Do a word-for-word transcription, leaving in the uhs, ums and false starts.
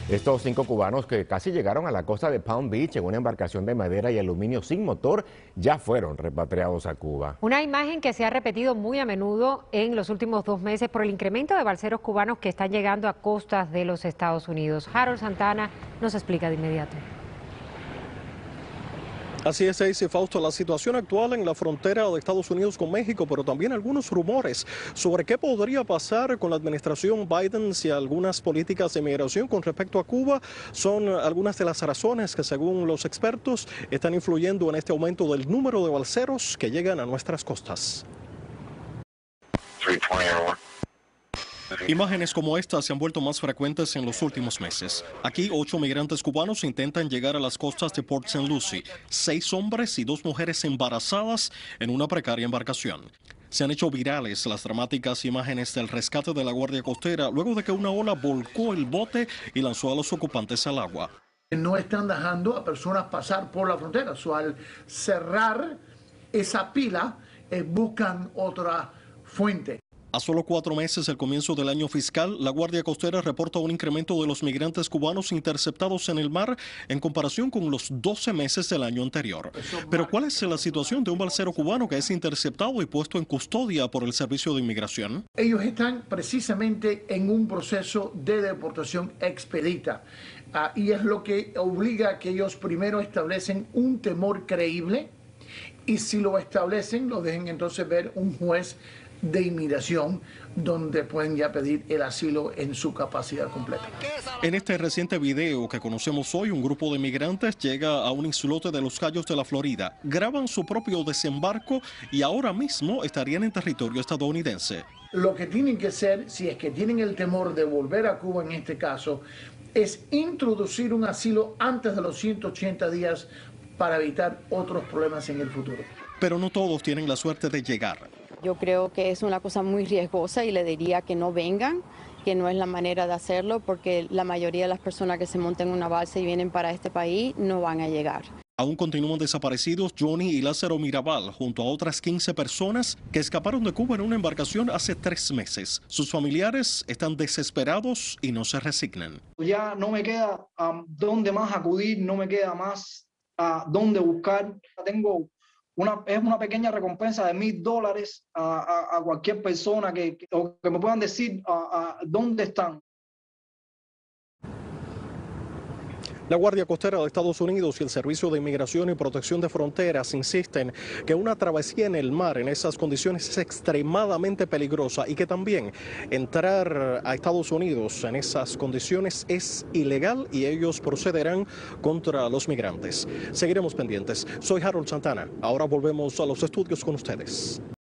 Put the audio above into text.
Estos cinco cubanos que casi llegaron a la costa de Palm Beach en una embarcación de madera y aluminio sin motor ya fueron repatriados a Cuba. Una imagen que se ha repetido muy a menudo en los últimos dos meses por el incremento de balseros cubanos que están llegando a costas de los Estados Unidos. Harold Santana nos explica de inmediato. Así es, Daisy Fausto, la situación actual en la frontera de Estados Unidos con México, pero también algunos rumores sobre qué podría pasar con la administración Biden si algunas políticas de inmigración con respecto a Cuba son algunas de las razones que, según los expertos, están influyendo en este aumento del número de balseros que llegan a nuestras costas. Imágenes como esta se han vuelto más frecuentes en los últimos meses. Aquí, ocho migrantes cubanos intentan llegar a las costas de Port Saint Lucie. Seis hombres y dos mujeres embarazadas en una precaria embarcación. Se han hecho virales las dramáticas imágenes del rescate de la Guardia Costera luego de que una ola volcó el bote y lanzó a los ocupantes al agua. No están dejando a personas pasar por la frontera. So, al cerrar esa pila, eh, buscan otra fuente. A solo cuatro meses del comienzo del año fiscal, la Guardia Costera reporta un incremento de los migrantes cubanos interceptados en el mar en comparación con los doce meses del año anterior. Pero ¿cuál es la situación de un balsero cubano que es interceptado y puesto en custodia por el Servicio de Inmigración? Ellos están precisamente en un proceso de deportación expedita. Uh, y es lo que obliga a que ellos primero establecen un temor creíble y si lo establecen, lo dejen entonces ver un juez de inmigración donde pueden ya pedir el asilo en su capacidad completa. En este reciente video que conocemos hoy, un grupo de migrantes llega a un islote de los Cayos de la Florida, graban su propio desembarco y ahora mismo estarían en territorio estadounidense. Lo que tienen que hacer, si es que tienen el temor de volver a Cuba en este caso, es introducir un asilo antes de los ciento ochenta días para evitar otros problemas en el futuro. Pero no todos tienen la suerte de llegar. Yo creo que es una cosa muy riesgosa y le diría que no vengan, que no es la manera de hacerlo porque la mayoría de las personas que se montan en una balsa y vienen para este país no van a llegar. Aún continúan desaparecidos Johnny y Lázaro Mirabal, junto a otras quince personas que escaparon de Cuba en una embarcación hace tres meses. Sus familiares están desesperados y no se resignan. Ya no me queda a dónde más acudir, no me queda más a dónde buscar. Tengo Una, es una pequeña recompensa de mil dólares a, a, a cualquier persona que, que, o que me puedan decir a, a dónde están. La Guardia Costera de Estados Unidos y el Servicio de Inmigración y Protección de Fronteras insisten que una travesía en el mar en esas condiciones es extremadamente peligrosa y que también entrar a Estados Unidos en esas condiciones es ilegal y ellos procederán contra los migrantes. Seguiremos pendientes. Soy Harold Santana. Ahora volvemos a los estudios con ustedes.